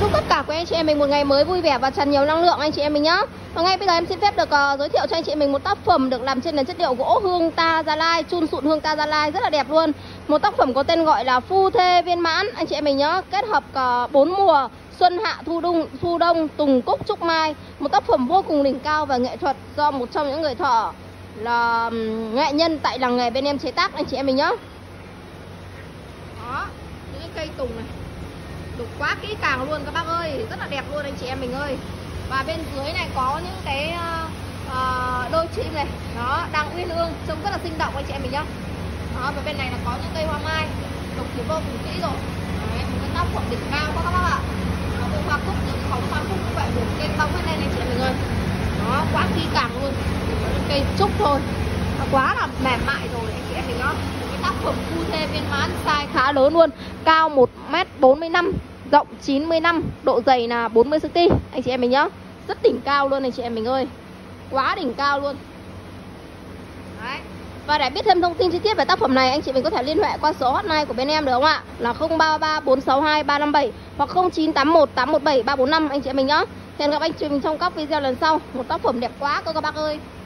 chúc tất cả quý anh chị em mình một ngày mới vui vẻ và tràn nhiều năng lượng anh chị em mình nhá. Và ngay bây giờ em xin phép được giới thiệu cho anh chị mình một tác phẩm được làm trên nền chất liệu gỗ hương ta Gia Lai, chun sụn hương ta Gia Lai rất là đẹp luôn. Một tác phẩm có tên gọi là phu thê viên mãn anh chị em mình nhá, kết hợp cả 4 mùa xuân hạ thu đông tùng cúc trúc mai. Một tác phẩm vô cùng đỉnh cao và nghệ thuật do một trong những người thợ là nghệ nhân tại làng nghề bên em chế tác anh chị em mình nhá. Đó, những cái cây tùng này đục quá kỹ càng luôn các bác ơi, rất là đẹp luôn anh chị em mình ơi. Và bên dưới này có những cái đôi chim này, đó đang uyên ương, trông rất là sinh động anh chị em mình nhá. Đó, và bên này là có những cây hoa mai đục thì vô cùng kỹ rồi. Đấy, một cái tác phẩm đỉnh cao các bác ạ. Nó có hoa cúc, những bóng hoa cúc như vậy đủ cây bông hết lên anh chị em mình ơi. Đó, quá kỹ càng luôn. Những cây trúc thôi, nó quá là mềm mại rồi anh chị em mình nhá. Cái tác phẩm phu thê viên mãn, size khá lớn luôn, cao 1m45, rộng 95, độ dày là 40cm anh chị em mình nhá. Rất đỉnh cao luôn anh chị em mình ơi, quá đỉnh cao luôn. Đấy. Và để biết thêm thông tin chi tiết về tác phẩm này, anh chị mình có thể liên hệ qua số hotline của bên em được không ạ? Là 033 462 357 hoặc 0981 817 345 anh chị em mình nhá. Hẹn gặp anh chị mình trong các video lần sau. Một tác phẩm đẹp quá cơ các bác ơi.